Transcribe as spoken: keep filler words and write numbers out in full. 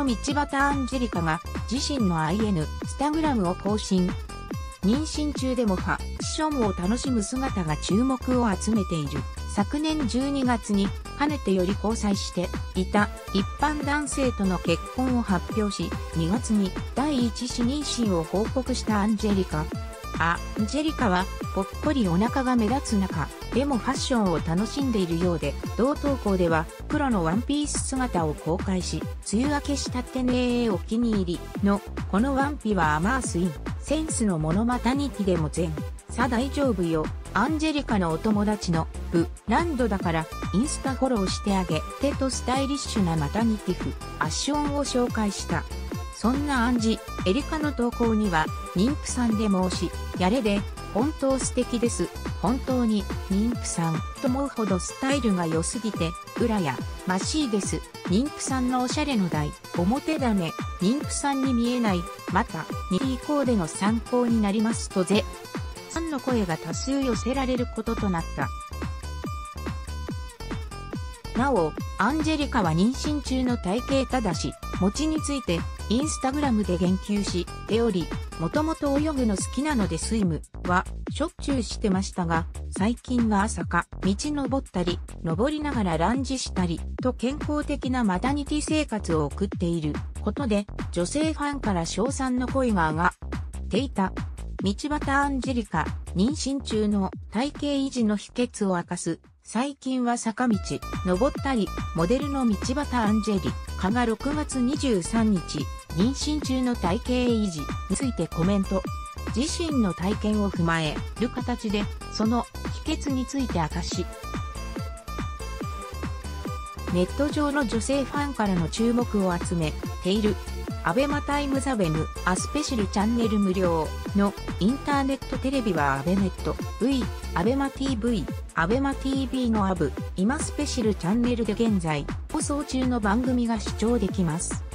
道端アンジェリカが自身の アイエヌ、スタグラムを更新。妊娠中でもファッションを楽しむ姿が注目を集めている。昨年じゅうにがつにかねてより交際していた一般男性との結婚を発表し、にがつに第一子妊娠を報告したアンジェリカ。アンジェリカはぽっこりお腹が目立つ中、でもファッションを楽しんでいるようで、同投稿では黒のワンピース姿を公開し、梅雨明けしたってねーお気に入りのこのワンピはアマースイン、センスのモノマタニティでも全。さ大丈夫よ。アンジェリカのお友達のブランドだからインスタフォローしてあげてとスタイリッシュなマタニティフアッションを紹介した。そんなアンジエリカの投稿には妊婦さんで申しやれで本当素敵です。本当に妊婦さんと思うほどスタイルが良すぎてうらやましいです。妊婦さんのおしゃれの台表だね。妊婦さんに見えない。またにピーコーデの参考になりますとぜさんの声が多数寄せられることとなった。なお、アンジェリカは妊娠中の体型ただし、餅についてインスタグラムで言及しており、もともと泳ぐの好きなのでスイムはしょっちゅうしてましたが、最近は朝か道登ったり、登りながらランジしたりと健康的なマタニティ生活を送っていることで、女性ファンから称賛の声が上がっていた。道端アンジェリカ、妊娠中の体型維持の秘訣を明かす。最近は坂道、登ったり、モデルの道端アンジェリカがろくがつにじゅうさんにち、妊娠中の体型維持についてコメント。自身の体験を踏まえる形で、その秘訣について明かし。ネット上の女性ファンからの注目を集めている。アベマタイムザウェム、アスペシルチャンネル無料のインターネットテレビはアベネット、V、アベマ ティーブイ、アベマ ティービー のアブ、今スペシルチャンネルで現在放送中の番組が視聴できます。